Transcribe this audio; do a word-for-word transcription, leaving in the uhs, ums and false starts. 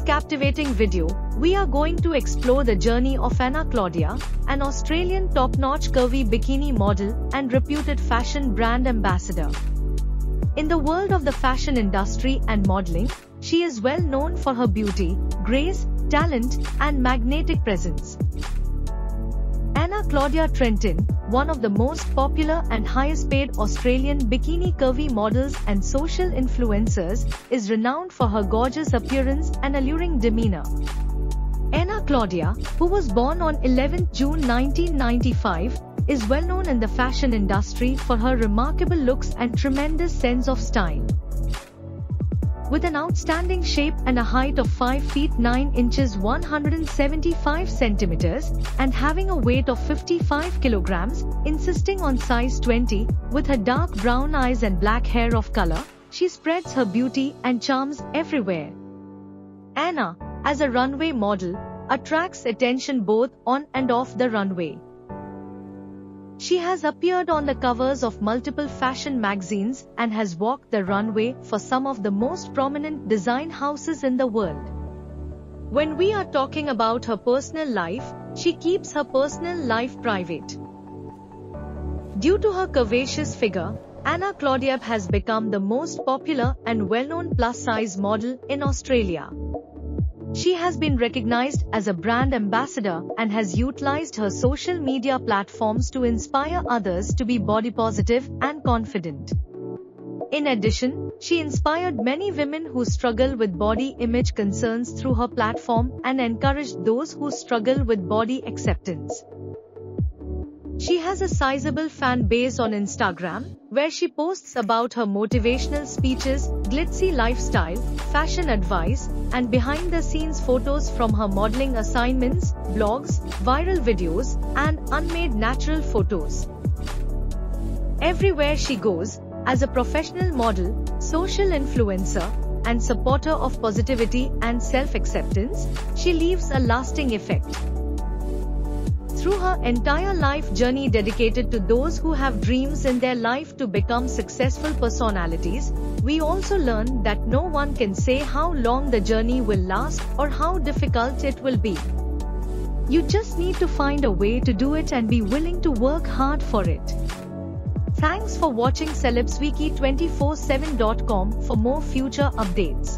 captivating video, we are going to explore the journey of Ana Claudia, an Australian top-notch curvy bikini model and reputed fashion brand ambassador. In the world of the fashion industry and modeling, she is well known for her beauty, grace, talent, and magnetic presence. Ana Claudia Trentin, one of the most popular and highest-paid Australian bikini curvy models and social influencers, is renowned for her gorgeous appearance and alluring demeanor. Ana Claudia, who was born on eleventh June nineteen ninety-five, is well known in the fashion industry for her remarkable looks and tremendous sense of style. With an outstanding shape and a height of five feet nine inches one hundred seventy-five centimeters and having a weight of fifty-five kilograms, insisting on size twenty, with her dark brown eyes and black hair of color, she spreads her beauty and charms everywhere. Ana, as a runway model, attracts attention both on and off the runway. She has appeared on the covers of multiple fashion magazines and has walked the runway for some of the most prominent design houses in the world. When we are talking about her personal life, she keeps her personal life private. Due to her curvaceous figure, Ana Claudia has become the most popular and well-known plus-size model in Australia. She has been recognized as a brand ambassador and has utilized her social media platforms to inspire others to be body positive and confident. In addition, she inspired many women who struggle with body image concerns through her platform and encouraged those who struggle with body acceptance. She has a sizable fan base on Instagram, where she posts about her motivational speeches, glitzy lifestyle, fashion advice, and behind-the-scenes photos from her modeling assignments, blogs, viral videos, and unmade natural photos. Everywhere she goes, as a professional model, social influencer, and supporter of positivity and self-acceptance, she leaves a lasting effect. Through her entire life journey dedicated to those who have dreams in their life to become successful personalities, we also learn that no one can say how long the journey will last or how difficult it will be. You just need to find a way to do it and be willing to work hard for it. Thanks for watching Celebs Wiki two four seven dot com for more future updates.